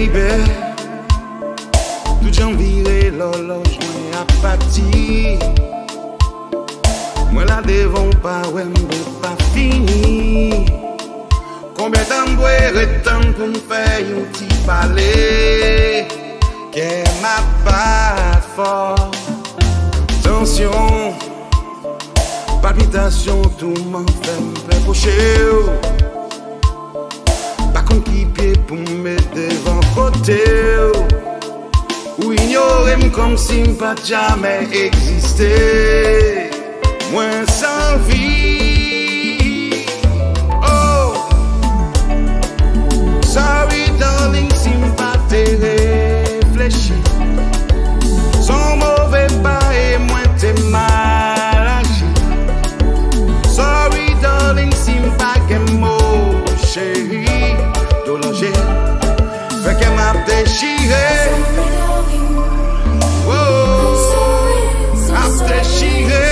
baby. Tout j'en viré l'horloge, moi à partir. Moi là devant pas, ouais, pas fini. Combien de temps doit pour me faire un petit palais? Qu'elle m'a pas fort. Tension, palpitation, tout m'en fait me prépocher. Pas contre qui pied pour me mettre devant côté. Ou ignorer comme si je pas jamais existé. Moins sans vie. Oh, sorry darling, si je pas te réfléchir. Son mauvais pas et moins t'es mal agi. Sorry darling, si je pas que mot chérie. Dolanger, fait qu'elle m'a déchiré. Oh, m'a déchiré.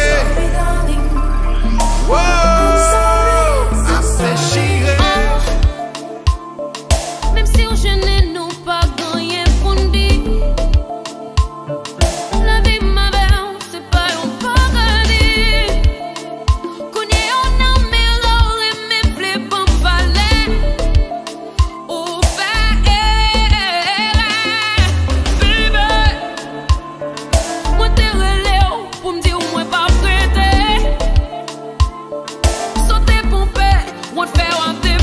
Wow, I'm déchiré. Même si on gêne, nous pas gagné pour nous dire. La vie ma belle, c'est pas un paradis. Connais on a mes rôles et mes plaies pour parler. Au fait, baby, moi t'es relève pour me dire où moi pas prêté. Sauter pour paix, on te fait un